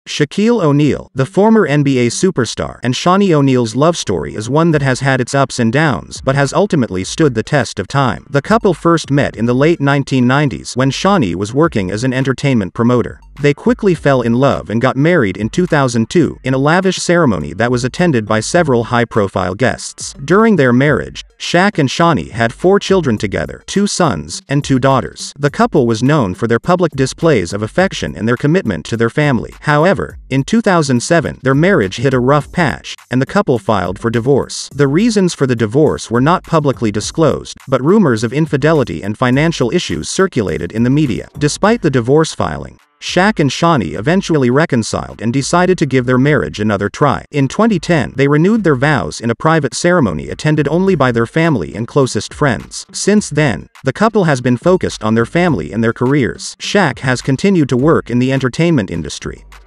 Shaquille O'Neal, the former NBA superstar, and Shaunie O'Neal's love story is one that has had its ups and downs, but has ultimately stood the test of time. The couple first met in the late 1990s when Shaunie was working as an entertainment promoter. They quickly fell in love and got married in 2002 in a lavish ceremony that was attended by several high-profile guests. During their marriage, Shaq and Shaunie had 4 children together, 2 sons and 2 daughters. The couple was known for their public displays of affection and their commitment to their family. However, in 2007, their marriage hit a rough patch, and the couple filed for divorce. The reasons for the divorce were not publicly disclosed, but rumors of infidelity and financial issues circulated in the media. Despite the divorce filing, Shaq and Shaunie eventually reconciled and decided to give their marriage another try. In 2010, they renewed their vows in a private ceremony attended only by their family and closest friends. Since then, the couple has been focused on their family and their careers. Shaq has continued to work in the entertainment industry,